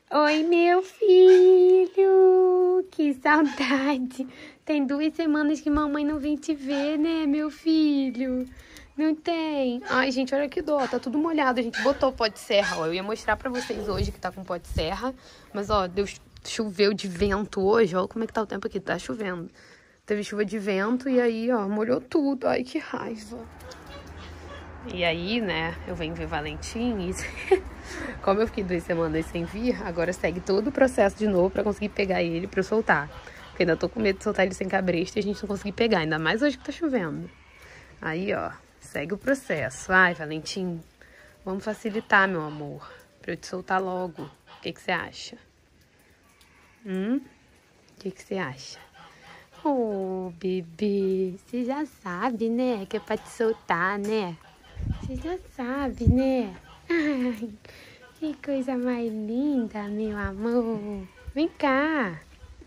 Oi, meu filho! Que saudade! Tem 2 semanas que mamãe não vem te ver, né, meu filho? Não tem? Ai, gente, olha que dó, tá tudo molhado. A gente botou o pó de serra, ó. Eu ia mostrar pra vocês hoje que tá com pó de serra. Mas, ó, choveu de vento hoje. Ó, como é que tá o tempo aqui? Tá chovendo. Teve chuva de vento e aí, ó, molhou tudo. Ai, que raiva. E aí, né, eu venho ver Valentim e... Como eu fiquei 2 semanas sem vir, agora segue todo o processo de novo pra conseguir pegar ele pra eu soltar. Porque ainda tô com medo de soltar ele sem cabresto e a gente não conseguir pegar. Ainda mais hoje que tá chovendo. Aí, ó, segue o processo. Ai, Valentim, vamos facilitar, meu amor. Pra eu te soltar logo. O que você acha? O que você acha? Oh, bebê, você já sabe, né? Que é pra te soltar, né? Você já sabe, né? Ai, que coisa mais linda, meu amor. Vem cá.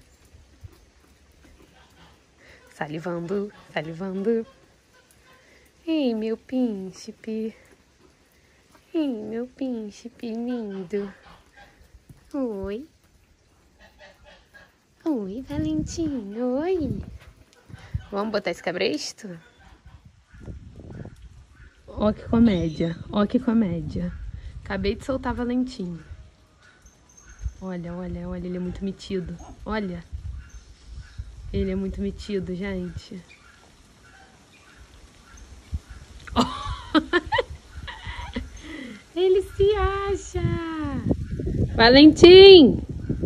Salivando, salivando. Ei, meu príncipe. Ei, meu príncipe lindo. Oi. Oi, Valentim. Oi. Vamos botar esse cabresto? Ó que comédia. Ó que comédia. Acabei de soltar Valentim. Olha, olha, olha. Ele é muito metido. Olha. Ele é muito metido, gente. Oh. Ele se acha. Valentim.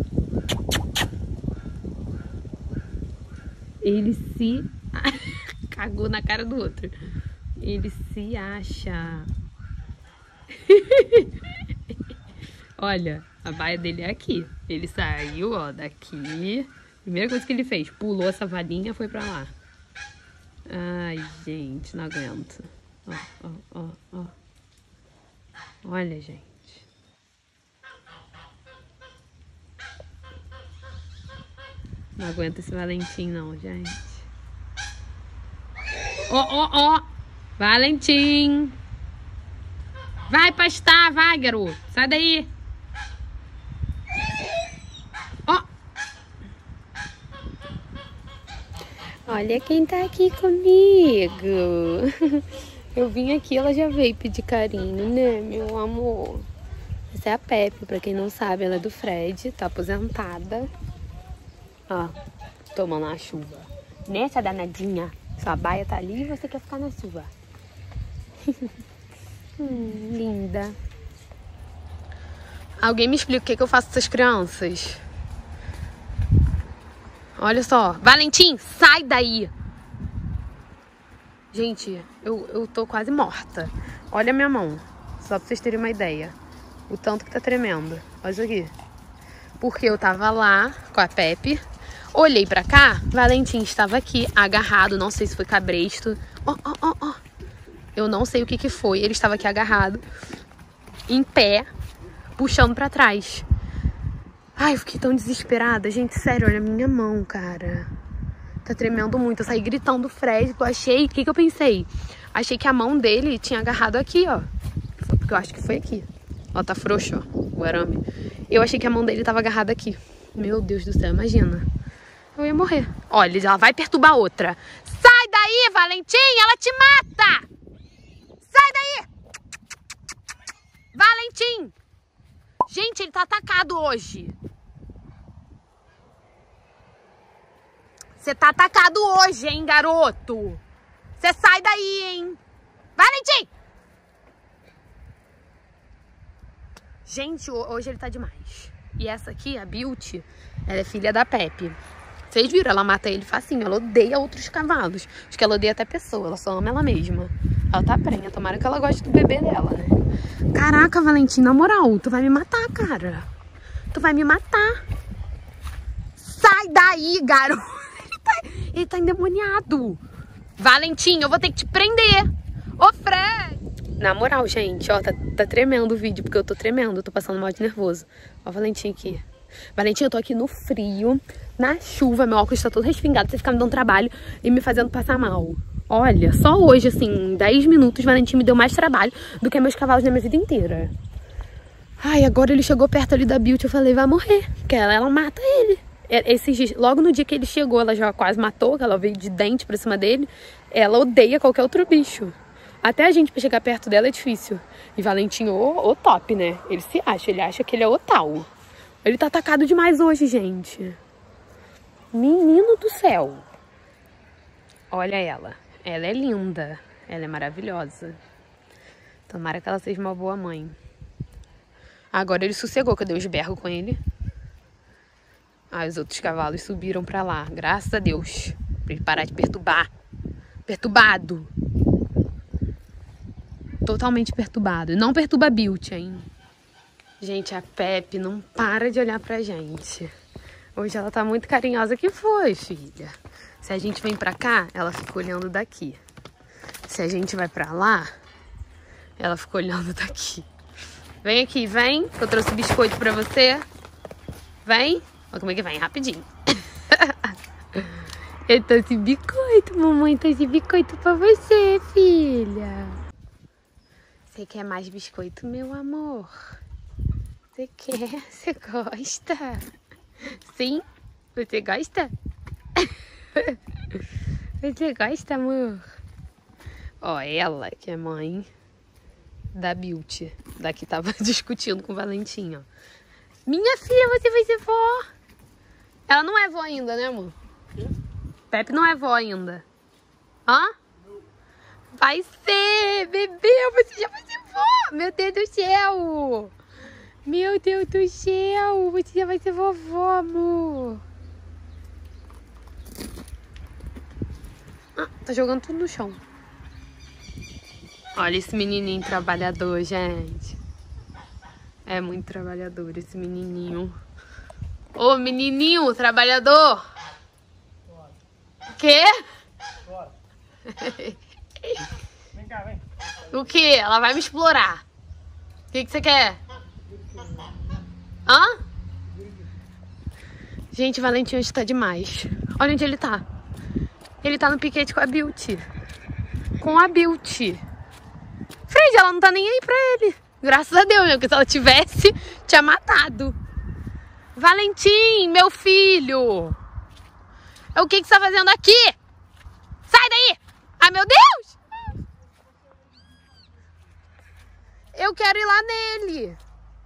Ele se... Cagou na cara do outro. Ele se acha. Olha, a baia dele é aqui. Ele saiu, ó, daqui. Primeira coisa que ele fez, pulou essa valinha e foi pra lá. Ai, gente, não aguento. Ó, ó, ó, ó. Olha, gente. Não aguento esse Valentim, não, gente. Ó, ó, ó. Valentim. Vai pastar, vai, garoto. Sai daí. Ó. Olha quem tá aqui comigo. Eu vim aqui, ela já veio pedir carinho, né, meu amor? Essa é a Pepe, pra quem não sabe, ela é do Fred, tá aposentada. Ó, tomando a chuva. Nessa danadinha, sua baia tá ali e você quer ficar na chuva. Linda. Alguém me explica o que eu faço com essas crianças? Olha só. Valentim, sai daí. Gente, eu tô quase morta. Olha a minha mão. Só pra vocês terem uma ideia. O tanto que tá tremendo. Olha isso aqui. Porque eu tava lá com a Pepe. Olhei pra cá. Valentim estava aqui, agarrado. Não sei se foi cabresto. Ó, ó, ó, ó. Eu não sei o que foi. Ele estava aqui agarrado. Em pé. Puxando pra trás. Ai, eu fiquei tão desesperada. Gente, sério, olha a minha mão, cara. Tá tremendo muito. Eu saí gritando Fred, eu achei... O que eu pensei? Achei que a mão dele tinha agarrado aqui, ó. Porque eu acho que foi aqui. Ó, tá frouxo, ó, o arame. Eu achei que a mão dele tava agarrada aqui. Meu Deus do céu, imagina. Eu ia morrer. Olha, ela vai perturbar outra. Sai daí, Valentim, ela te mata! Sai daí! Valentim! Gente, ele tá atacado hoje. Você tá atacado hoje, hein, garoto? Você sai daí, hein? Valentim! Gente, hoje ele tá demais. E essa aqui, a Beauty, ela é filha da Pepe. Vocês viram, ela mata ele facinho. Ela odeia outros cavalos. Acho que ela odeia até pessoa, ela só ama ela mesma. Ela tá prenha, tomara que ela goste do bebê dela, né? Caraca, Valentim, na moral, tu vai me matar, cara. Tu vai me matar. Sai daí, garoto. Ele tá endemoniado. Valentim, eu vou ter que te prender. Ô, Fred. Na moral, gente, ó, tá tremendo o vídeo, porque eu tô tremendo, eu tô passando mal de nervoso. Ó, Valentim aqui. Valentim, eu tô aqui no frio, na chuva, meu óculos tá todo respingado, você fica me dando trabalho e me fazendo passar mal. Olha, só hoje, assim, em 10 minutos, Valentim me deu mais trabalho do que meus cavalos na minha vida inteira. Ai, agora ele chegou perto ali da Beauty, eu falei, vai morrer. Porque ela mata ele. Logo no dia que ele chegou, ela já quase matou, que ela veio de dente pra cima dele. Ela odeia qualquer outro bicho. Até a gente pra chegar perto dela é difícil. E Valentim, o top, né? Ele se acha, ele acha que ele é o tal. Ele tá atacado demais hoje, gente. Menino do céu. Olha ela. Ela é linda. Ela é maravilhosa. Tomara que ela seja uma boa mãe. Agora ele sossegou, que eu dei uns berros com ele. Os outros cavalos subiram pra lá. Graças a Deus. Pra ele parar de perturbar. Perturbado. Totalmente perturbado. Não perturba a Beauty, hein? Gente, a Pepe não para de olhar pra gente. Hoje ela tá muito carinhosa. Que foi, filha? Se a gente vem pra cá, ela fica olhando daqui. Se a gente vai pra lá, ela fica olhando daqui. Vem aqui, vem. Eu trouxe biscoito pra você. Vem. Olha como é que vem, rapidinho. Eu trouxe biscoito, mamãe trouxe biscoito pra você, filha. Você quer mais biscoito, meu amor? Você quer? Você gosta? Sim? Você gosta? Você gosta, amor? Ó, ela que é mãe da Beauty. Daqui tava discutindo com o Valentim, ó. Minha filha, você vai ser vó. Ela não é vó ainda, né, amor? Pepe não é vó ainda. Hã? Vai ser, bebê, você já vai ser vó. Meu Deus do céu. Meu Deus do céu. Você já vai ser vovó, amor. Tá jogando tudo no chão. Olha esse menininho trabalhador, gente. É muito trabalhador esse menininho. Ô, menininho trabalhador. O quê? Bora. Vem cá, vem. O quê? Ela vai me explorar. O que você quer? Hã? Gente, o Valentim hoje tá demais. Olha onde ele tá. Ele tá no piquete com a Beauty. Com a Beauty. Fred, ela não tá nem aí pra ele. Graças a Deus, né? Porque se ela tivesse, tinha matado. Valentim, meu filho. O que você tá fazendo aqui? Sai daí! Ai, meu Deus! Eu quero ir lá nele.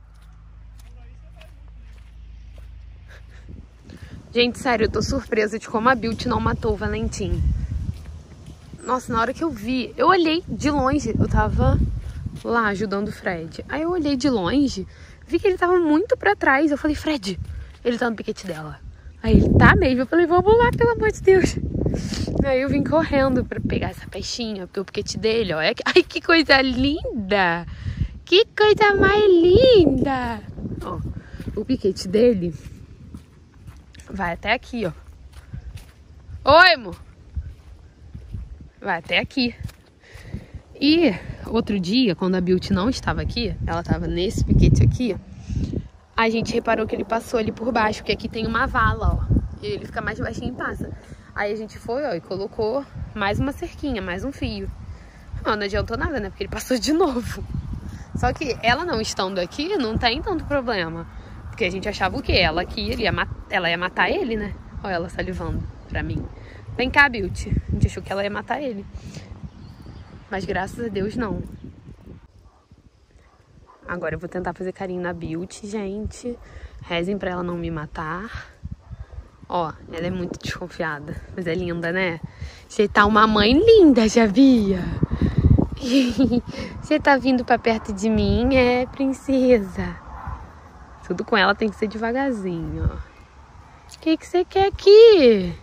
Gente, sério, eu tô surpresa de como a Beauty não matou o Valentim. Nossa, na hora que eu vi, eu olhei de longe, eu tava lá ajudando o Fred. Aí eu olhei de longe, vi que ele tava muito pra trás. Eu falei, Fred, ele tá no piquete dela. Aí ele tá mesmo. Eu falei, vamos lá, pelo amor de Deus. Aí eu vim correndo pra pegar essa peixinha, porque o piquete dele, ó. Ai, que coisa linda! Que coisa mais linda! Ó, o piquete dele vai até aqui, ó. Oi, amor! Vai até aqui. E outro dia, quando a Beauty não estava aqui, ela estava nesse piquete aqui, a gente reparou que ele passou ali por baixo, porque aqui tem uma vala, ó. E ele fica mais baixinho e passa. Aí a gente foi, ó, e colocou mais uma cerquinha, mais um fio. Não adiantou nada, né? Porque ele passou de novo. Só que ela não estando aqui, não tem tanto problema. Porque a gente achava o quê? Ela aqui, ela ia matar ele, né? Olha ela salivando pra mim. Vem cá, Beauty. A gente achou que ela ia matar ele. Mas graças a Deus, não. Agora eu vou tentar fazer carinho na Beauty, gente. Rezem pra ela não me matar. Ó, ela é muito desconfiada. Mas é linda, né? Você tá uma mãe linda, já via? Você tá vindo pra perto de mim, princesa? Tudo com ela tem que ser devagarzinho, ó. O que você quer aqui?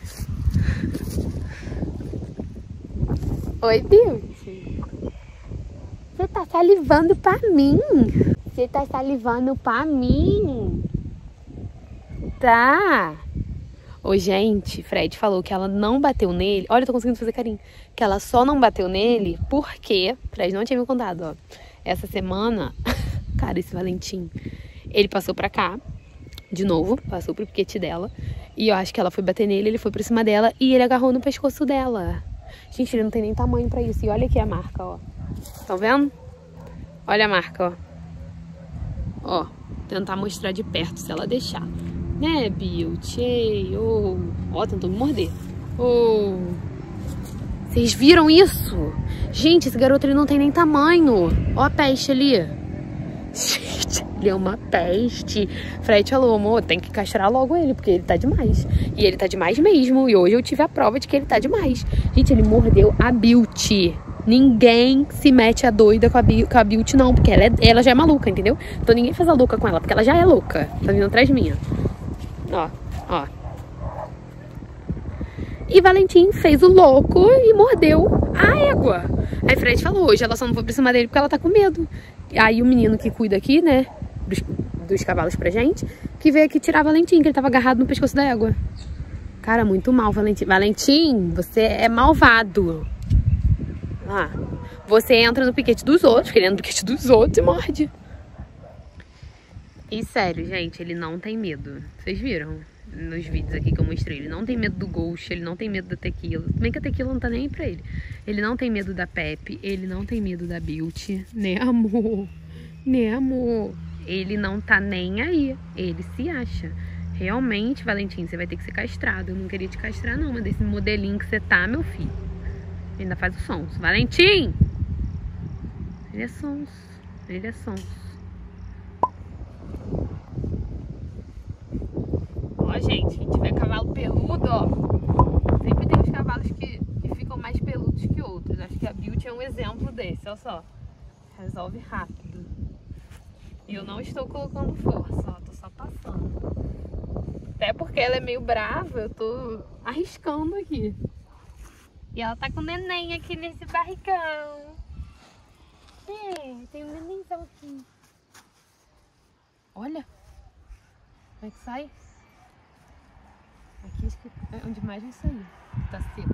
Oi, Beauty. Você tá salivando pra mim? Você tá salivando pra mim? Tá. Ô, gente, Fred falou que ela não bateu nele. Olha, eu tô conseguindo fazer carinho. Que ela só não bateu nele porque... Fred não tinha me contado, ó. Essa semana... Cara, esse Valentim... Ele passou pra cá. De novo. Passou pro piquete dela. E eu acho que ela foi bater nele. Ele foi por cima dela. E ele agarrou no pescoço dela. Gente, ele não tem nem tamanho pra isso. E olha aqui a marca, ó. Estão vendo? Olha a marca, ó. Ó, tentar mostrar de perto, se ela deixar. Né, Beauty? Ó, tentou me morder. Vocês viram isso? Gente, esse garoto ele não tem nem tamanho. Ó a peste ali. Gente, ele é uma peste. Fred falou, amor, tem que castrar logo ele, porque ele tá demais. E ele tá demais mesmo. E hoje eu tive a prova de que ele tá demais. Gente, ele mordeu a Beauty. Ninguém se mete a doida com a Beauty, não. Porque ela já é maluca, entendeu? Então ninguém faz a louca com ela, porque ela já é louca. Tá vindo atrás de mim, ó. Ó. E Valentim fez o louco e mordeu a égua. Aí Fred falou, hoje ela só não foi pra cima dele porque ela tá com medo. Aí o menino que cuida aqui, né, dos cavalos pra gente, que veio aqui tirar Valentim, que ele tava agarrado no pescoço da égua. Cara, muito mal, Valentim. Valentim, você é malvado. Ah, você entra no piquete dos outros, querendo no piquete dos outros e morde. E sério, gente, ele não tem medo. Vocês viram? Nos vídeos aqui que eu mostrei, ele não tem medo do Ghost, ele não tem medo da Tequila, também que a Tequila não tá nem aí pra ele. Ele não tem medo da Pepe, ele não tem medo da Beauty, né amor? Né amor? Ele não tá nem aí, ele se acha. Realmente, Valentim, você vai ter que ser castrado. Eu não queria te castrar não, mas desse modelinho que você tá, meu filho, ainda faz o sonso. Valentim! Ele é sonso, ele é sonso. Ó, gente, quem tiver cavalo peludo, ó, sempre tem uns cavalos que ficam mais peludos que outros. Acho que a Beauty é um exemplo desse, olha só. Resolve rápido. E eu não estou colocando força, ó, tô só passando. Até porque ela é meio brava, eu tô arriscando aqui. E ela tá com o neném aqui nesse barricão. Tem um nenenzão aqui. Olha. Como é que sai? Aqui acho que é onde mais vai sair. Tá seco.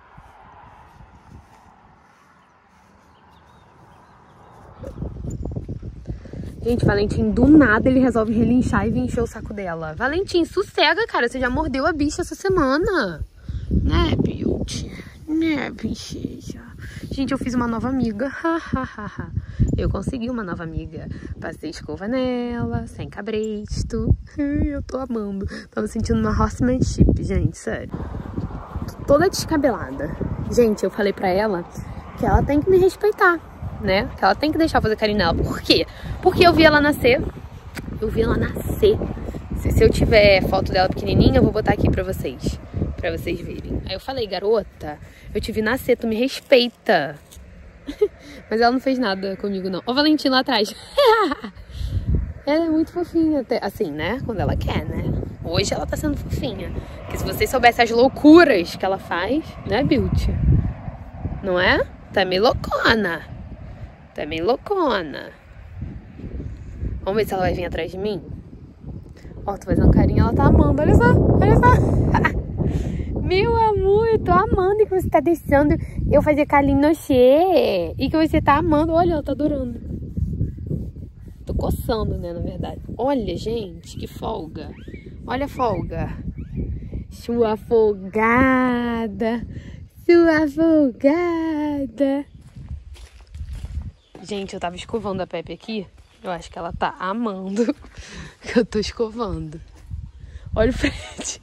Gente, Valentim, do nada ele resolve relinchar e vir encher o saco dela. Valentim, sossega, cara. Você já mordeu a bicha essa semana. Né, Beauty? Né, bicheja? Gente, eu fiz uma nova amiga. Eu consegui uma nova amiga. Passei escova nela, sem cabresto. Eu tô amando. Tô me sentindo uma horsemanship, gente, sério. Tô toda descabelada. Gente, eu falei pra ela que ela tem que me respeitar, né? Que ela tem que deixar eu fazer carinho nela. Por quê? Porque eu vi ela nascer. Eu vi ela nascer. Se eu tiver foto dela pequenininha, eu vou botar aqui pra vocês verem. Aí eu falei, garota, eu te vi nascer, tu me respeita. Mas ela não fez nada comigo, não. Ó o Valentim lá atrás. Ela é muito fofinha, até, assim, né? Quando ela quer, né? Hoje ela tá sendo fofinha. Porque se vocês soubessem as loucuras que ela faz, né, Beauty? Não é? Tá meio loucona. Tá meio loucona. Vamos ver se ela vai vir atrás de mim? Ó, tô fazendo carinho, ela tá amando. Olha só, olha só. Meu amor, eu tô amando que você tá deixando eu fazer carinho no xê. E que você tá amando. Olha, ela tá adorando. Tô coçando, né, na verdade. Olha, gente, que folga. Olha a folga. Sua folgada. Sua folgada. Gente, eu tava escovando a Pepe aqui. Eu acho que ela tá amando que eu tô escovando. Olha o Fred.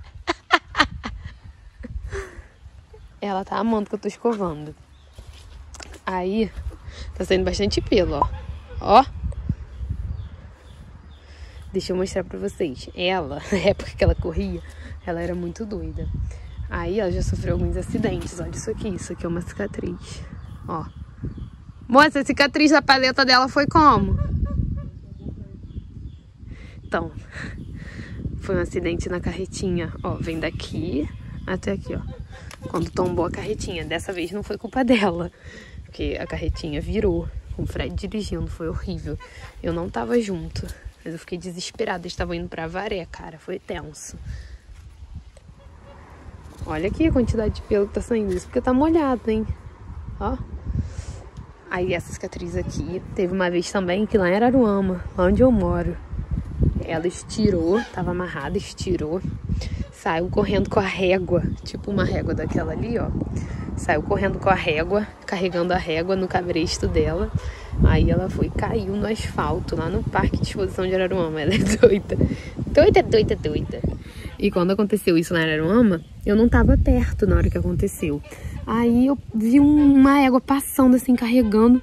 Ela tá amando que eu tô escovando. Aí, tá saindo bastante pelo, ó. Ó. Deixa eu mostrar pra vocês. Ela, na época que ela corria, ela era muito doida. Aí ela já sofreu alguns acidentes. Olha isso aqui é uma cicatriz. Ó. Moça, a cicatriz da paleta dela foi como? Então, foi um acidente na carretinha. Ó, vem daqui até aqui, ó. Quando tombou a carretinha. Dessa vez não foi culpa dela, porque a carretinha virou com o Fred dirigindo. Foi horrível. Eu não tava junto, mas eu fiquei desesperada. Eles estavam indo pra Avaré, cara. Foi tenso. Olha aqui a quantidade de pelo que tá saindo. Isso porque tá molhado, hein? Ó. Aí essa cicatriz aqui. Teve uma vez também que lá em Araruama, lá onde eu moro, ela estirou, tava amarrada, estirou. Saiu correndo com a régua, tipo uma régua daquela ali, ó. Saiu correndo com a régua, carregando a régua no cabresto dela. Aí ela foi, caiu no asfalto, lá no Parque de Exposição de Araruama. Ela é doida. Doida, doida, doida. E quando aconteceu isso lá em Araruama, eu não tava perto na hora que aconteceu. Aí eu vi uma égua passando assim, carregando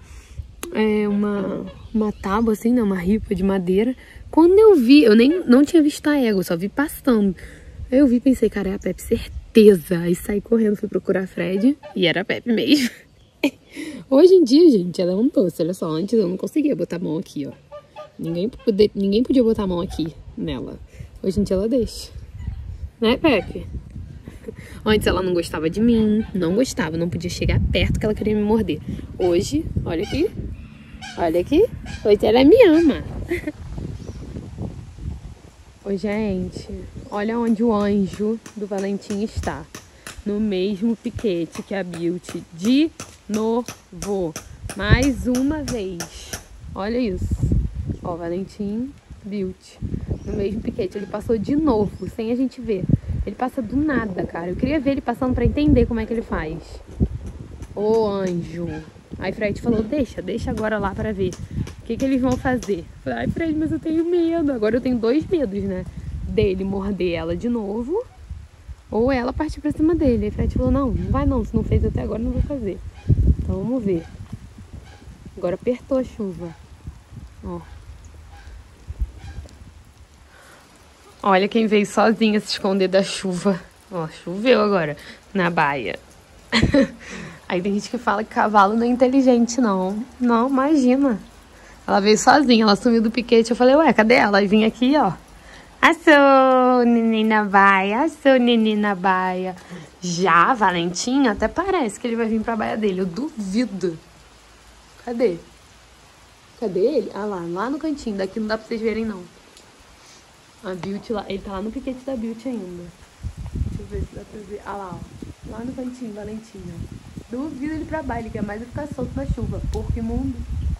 uma tábua assim, né? Uma ripa de madeira. Quando eu vi, eu nem não tinha visto a égua, só vi passando. Aí eu vi e pensei, cara, é a Pepe, certeza. Aí saí correndo, fui procurar a Fred e era a Pepe mesmo. Hoje em dia, gente, ela é um doce. Olha só, antes eu não conseguia botar a mão aqui, ó. Ninguém podia botar a mão aqui nela. Hoje em dia ela deixa. Né, Pepe? Antes ela não gostava de mim, não gostava, não podia chegar perto que ela queria me morder. Hoje, olha aqui. Olha aqui. Hoje ela me ama. Oi, gente. Olha onde o anjo do Valentim está. No mesmo piquete que a Beauty. De novo. Mais uma vez. Olha isso. Ó, Valentim, Beauty. No mesmo piquete. Ele passou de novo, sem a gente ver. Ele passa do nada, cara. Eu queria ver ele passando pra entender como é que ele faz. Ô, anjo. Aí Fred falou, deixa agora lá pra ver. O que eles vão fazer? Eu falei, ai, Fred, mas eu tenho medo. Agora eu tenho dois medos, né? Dele morder ela de novo, ou ela partir pra cima dele. Aí Fred falou, não vai não. Se não fez até agora, não vou fazer. Então vamos ver. Agora apertou a chuva. Ó. Olha quem veio sozinha se esconder da chuva. Ó, choveu agora na baia. Aí tem gente que fala que cavalo não é inteligente, não. Não, imagina. Ela veio sozinha, ela sumiu do piquete. Eu falei, ué, cadê ela? Aí vim aqui, ó. Assou, menina baia. Assou, menina baia. Já, Valentim, até parece que ele vai vir pra baia dele. Eu duvido. Cadê? Cadê ele? Ah lá no cantinho. Daqui não dá pra vocês verem, não. A Beauty lá, ele tá lá no piquete da Beauty ainda. Deixa eu ver se dá pra ver. Ah lá, ó. Lá no cantinho, Valentim, ó. Duvido ele pra baile, quer mais ficar solto na chuva. Porco imundo.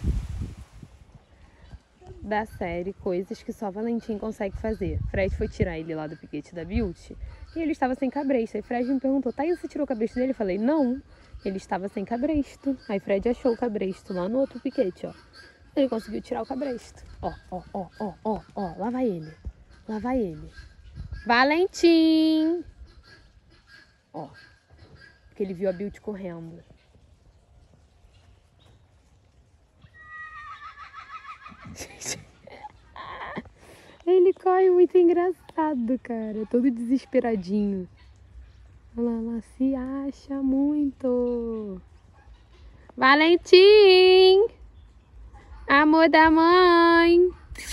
Da série Coisas que só Valentim consegue fazer. Fred foi tirar ele lá do piquete da Beauty e ele estava sem cabresto. Aí Fred me perguntou, Thaís, você tirou o cabresto dele? Eu falei, não, ele estava sem cabresto. Aí Fred achou o cabresto lá no outro piquete, ó. Ele conseguiu tirar o cabresto. Ó, lá vai ele. Lá vai ele. Valentim! Ó, porque ele viu a Beauty correndo. Ele corre muito engraçado, cara. Todo desesperadinho. Olha lá, se acha muito. Valentim! Amor da mãe!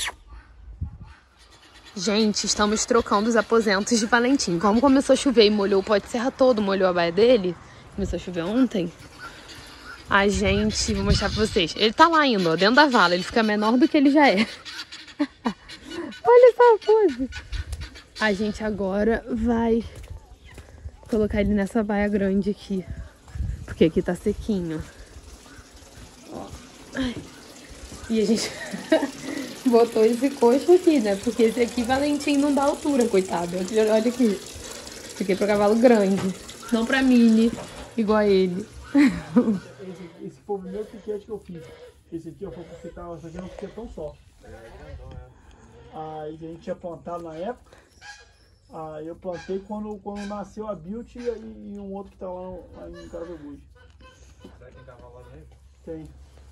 Gente, estamos trocando os aposentos de Valentim. Como começou a chover e molhou o pó de serra todo, molhou a baia dele. Começou a chover ontem. A gente, vou mostrar pra vocês. Ele tá lá ainda, ó, dentro da vala. Ele fica menor do que ele já é. Olha só a pose. A gente agora vai colocar ele nessa baia grande aqui. Porque aqui tá sequinho. Ó. Ai. E a gente botou esse coxo aqui, né? Porque esse aqui, Valentim, não dá altura, coitado. Olha aqui. Fiquei pra cavalo grande. Não pra mini, igual a ele. Esse foi o primeiro piquete que eu fiz. Esse aqui, ó, foi porque tava fazendo um piquetão só. Aí a gente tinha plantado na época. Aí eu plantei quando nasceu a Beauty e um outro que tá lá em Casa Bud. Será que tem cavalo lá dentro? Tem.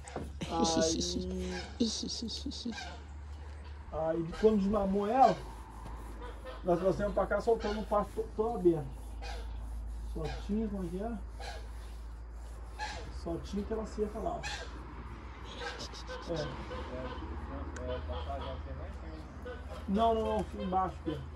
Aí quando desmamou ela, nós trouxemos pra cá soltando um pasto todo aberto. Só tinha, como que era? Só tinha aquela cerca lá. Não, embaixo.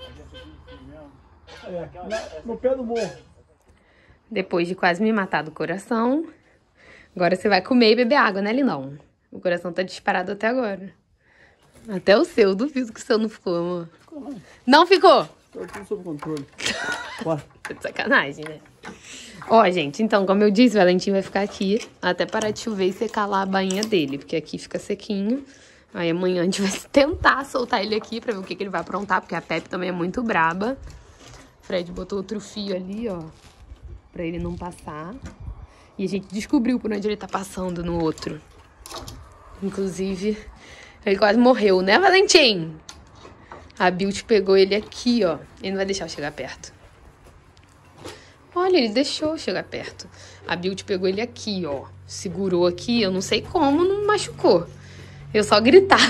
No pé do morro. Depois de quase me matar do coração, agora você vai comer e beber água, né, lindão? O coração tá disparado até agora. Até o seu, duvido que o seu não ficou, amor. Não ficou? Tô tudo sob controle. Tá de sacanagem, né? Ó, gente, então, como eu disse, o Valentim vai ficar aqui até parar de chover e secar lá a bainha dele, porque aqui fica sequinho. Aí amanhã a gente vai tentar soltar ele aqui pra ver o que ele vai aprontar, porque a Pepe também é muito braba. Fred botou outro fio ali, ó, pra ele não passar. E a gente descobriu por onde ele tá passando no outro. Inclusive, ele quase morreu, né, Valentim? A Beauty pegou ele aqui, ó. Ele não vai deixar eu chegar perto. Olha, ele deixou eu chegar perto. A Beauty pegou ele aqui, ó. Segurou aqui, eu não sei como, não machucou. Eu só gritava.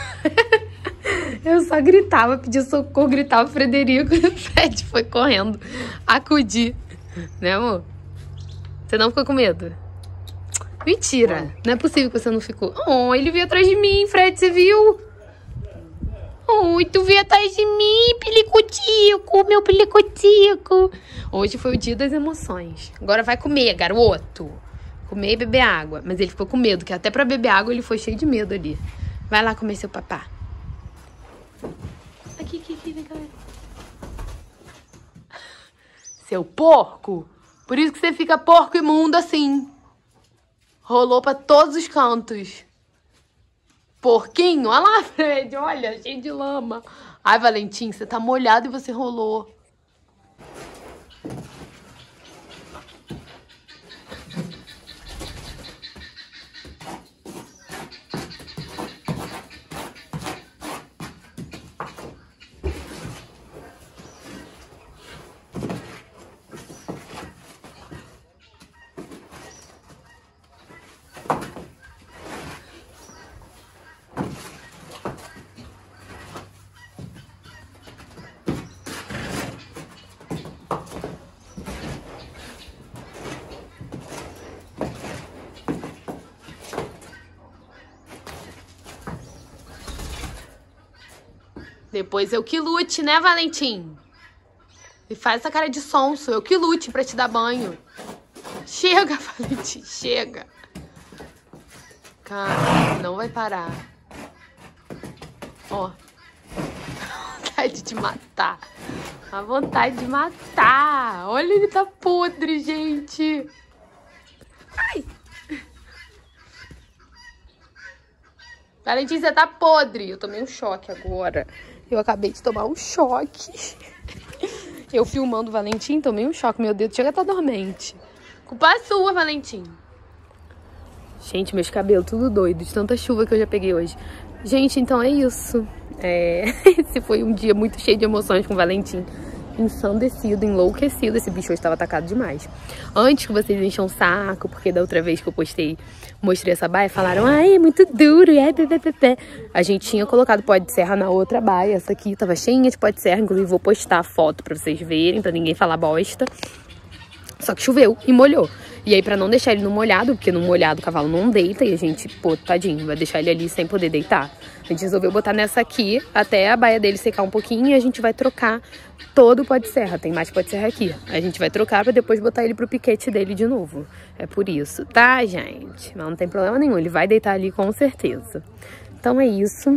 Eu só gritava, pedia socorro, gritava Frederico. E o Fred foi correndo acudir. Né, amor? Você não ficou com medo? Mentira. Não é possível que você não ficou. Oh, ele veio atrás de mim, Fred, você viu? Oh, tu veio atrás de mim, pilicutico, meu pilicutico. Hoje foi o dia das emoções. Agora vai comer, garoto. Comer e beber água. Mas ele ficou com medo, que até pra beber água ele foi cheio de medo ali. Vai lá comer seu papá. Aqui, vem cá. Seu porco. Por isso que você fica porco imundo assim. Rolou pra todos os cantos. Porquinho, olha lá, Fred, olha, cheio de lama. Ai, Valentim, você tá molhado e você rolou. Depois eu que lute, né, Valentim? E faz essa cara de sonso. Eu que lute pra te dar banho. Chega, Valentim, chega. Cara, não vai parar. Ó. Vontade de matar. A vontade de matar. Olha, ele tá podre, gente. Ai. Valentim, você tá podre. Eu tomei um choque agora. Eu acabei de tomar um choque. Eu filmando o Valentim, tomei um choque. Meu dedo chega a estar dormente. Culpa é sua, Valentim. Gente, meus cabelos tudo doido de tanta chuva que eu já peguei hoje. Gente, então é isso. Esse foi um dia muito cheio de emoções com o Valentim. Ensandecido, enlouquecido. Esse bicho hoje estava atacado demais. Antes que vocês encham o saco, porque da outra vez que eu postei, mostrei essa baia, falaram, ai, é muito duro, A gente tinha colocado pó de serra na outra baia. Essa aqui tava cheinha de pó de serra, inclusive vou postar a foto pra vocês verem, pra ninguém falar bosta. Só que choveu e molhou. E aí, pra não deixar ele no molhado, porque no molhado o cavalo não deita, e a gente, pô, tadinho, vai deixar ele ali sem poder deitar. A gente resolveu botar nessa aqui, até a baia dele secar um pouquinho, e a gente vai trocar todo o pó de serra. Tem mais pó de serra aqui. A gente vai trocar pra depois botar ele pro piquete dele de novo. É por isso, tá, gente? Mas não tem problema nenhum, ele vai deitar ali com certeza. Então é isso.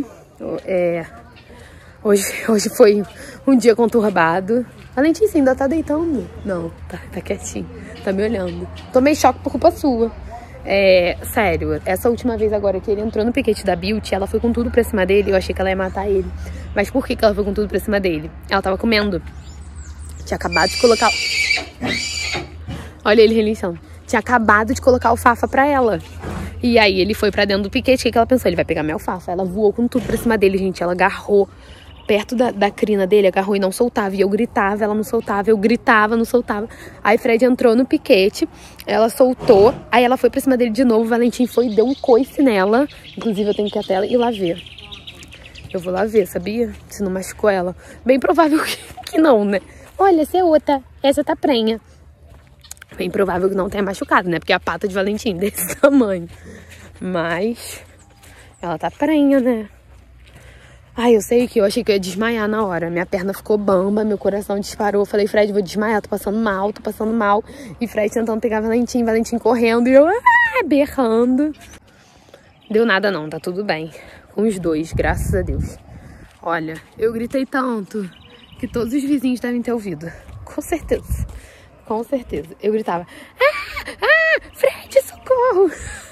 Hoje foi um dia conturbado. Valentim, você ainda tá deitando? Não, tá quietinho. Tá me olhando. Tomei choque por culpa sua. Sério, essa última vez agora que ele entrou no piquete da Beauty, ela foi com tudo pra cima dele. Eu achei que ela ia matar ele. Mas por que ela foi com tudo pra cima dele? Ela tava comendo. Tinha acabado de colocar... Olha ele relinchando. Tinha acabado de colocar alfafa pra ela. E aí ele foi pra dentro do piquete. O que ela pensou? Ele vai pegar minha alfafa. Ela voou com tudo pra cima dele, gente. Ela agarrou perto da crina dele, agarrou e não soltava. E eu gritava, ela não soltava. Eu gritava, não soltava. Aí Fred entrou no piquete, ela soltou. Aí ela foi pra cima dele de novo. O Valentim foi e deu um coice nela. Inclusive eu tenho que ir até ela e lá ver. Eu vou lá ver, sabia? Se não machucou ela. Bem provável que não, né? Olha, essa é outra. Essa tá prenha. Bem provável que não tenha machucado, né? Porque a pata de Valentim é desse tamanho. Mas ela tá prenha, né? Ai, eu sei que eu achei que eu ia desmaiar na hora. Minha perna ficou bamba, meu coração disparou. Eu falei, Fred, vou desmaiar, tô passando mal. E Fred tentando pegar Valentim correndo. E eu, berrando. Deu nada não, tá tudo bem. Com os dois, graças a Deus. Olha, eu gritei tanto que todos os vizinhos devem ter ouvido. Com certeza. Com certeza. Eu gritava, Fred, socorro!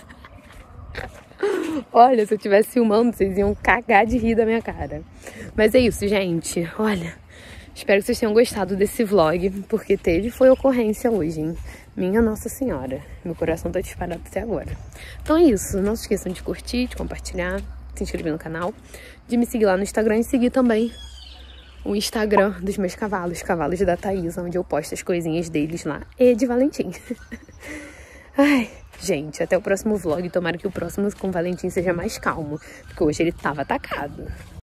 Olha, se eu estivesse filmando, vocês iam cagar de rir da minha cara. Mas é isso, gente. Olha, espero que vocês tenham gostado desse vlog, porque foi ocorrência hoje, hein? Minha Nossa Senhora, meu coração tá disparado até agora. Então é isso, não se esqueçam de curtir, de compartilhar, se inscrever no canal, de me seguir lá no Instagram e seguir também o Instagram dos meus cavalos, Cavalos da Thaís, onde eu posto as coisinhas deles lá e de Valentim. Ai, gente, até o próximo vlog. Tomara que o próximo com Valentim seja mais calmo, porque hoje ele tava atacado.